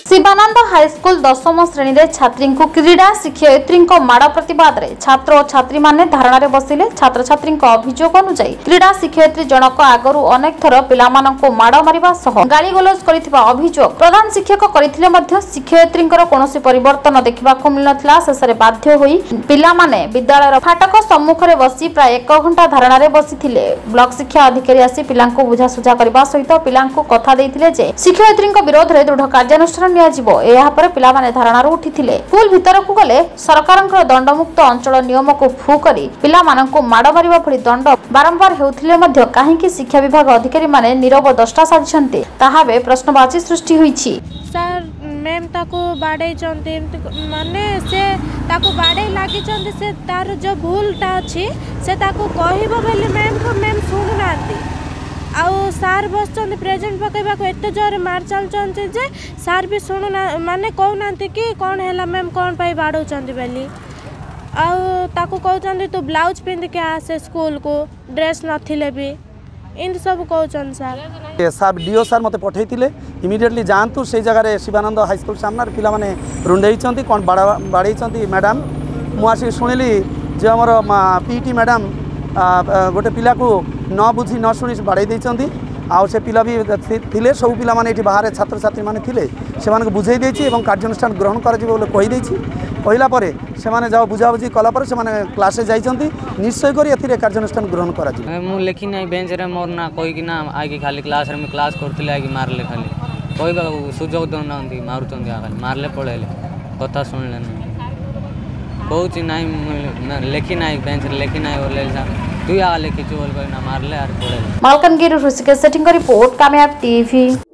Shivanand high school 10म श्रेणी रे छात्री को क्रीड़ा शिक्षयित्री माड़ प्रतिवाद रे छात्र और छात्री माने धारणा रे बसिले। छात्र छात्री अभियोग अनुसार क्रीड़ा शिक्षयित्री जनक आगरू अनेक थर पिला माननको माड़ मारिबा सह गाली गलौज करिथिबा अभियोग प्रधान शिक्षक करथिले मध्य शिक्षयित्रींकर कोनोसी परिवर्तन देखिबाकू मिलनथिला। शेषरे बाध्य होई पिला माने विद्यालय फाटक सम्मुख रे बसी प्राय 1 घंटा धारणा रे बसिथिले। ब्लॉक शिक्षा अधिकारी आसी पिलांको बुझासुझा करबा सहित पिलांको कथा देइथिले जे शिक्षयित्रींक विरोध रे दृढ़ कार्यानुष्ठान पिलामाने धारणारू उठिथिले। स्कूल भितर को गले सरकारंकर दंडमुक्त अंचल नियम को फू करी पिलामानंको माड़ मारिबा भली दंड बारंबार हेउथिले मध्य काहेकि शिक्षा विभाग अधिकारी माने नीरव दष्टा साजिछन्ते ताहाबे प्रश्नवाची सृष्टि होईछि। सर मैम ताको बाडे चंते माने से ताको बाडे लागि चंते से तार जो भूलटा अछि से ताको कहिबो बेले मैम को मैम सुनुनांती आउ सार बस प्रेजेंट पकईवा को एत जोर मार चलते जे सार भी शुणुना माने कहना कि कौन है मैम कौन पाई बाड़ौंट बोली आउ कहते तू ब्लाउज पिंध के आसे स्कूल को ड्रेस नथिले भी इन सब कहते सार सार डीओ सार मते पठेइतिले इमिडिएटली जानतु से जगह शिवानंद हाईस्कूल सामना पिला माने रुंडेइचंती कौन बाड़ेइचंती मैडम मुझे शुणिली जे हमर पीटी मैडम गोटे पिला को न बुझी न शुणी बाड़े देइचंती आउ से पिला भी थिले सब पिला माने एठी बाहर छात्र छात्री माने थिले से माने बुझाई देछि एवं कार्यानुष्ठान ग्रहण कर जिवो बोले कहि देछि। कहला परे से माने जाओ बुझाबुझी कला परे से माने क्लास जाइचंती निश्चय करी एथिरे कार्यानुष्ठान ग्रहण करा जिवो। मु लेखि नै बेंच रे मोर ना कोइ कि ना आगे खाली क्लास रे में क्लास करथिले आगे मारले खाली कहबा सुजोग दउनांती मारुचंती खाली मारले पळेले कथा सुनले नै बहुत नहीं लेखि नहीं बेंच लेखि नहीं बोले तू आ लेखि बोल ना मारले आर पड़े। मालकानगिरी ऋषिकेश सेटिंग रिपोर्ट कामयाब टीवी।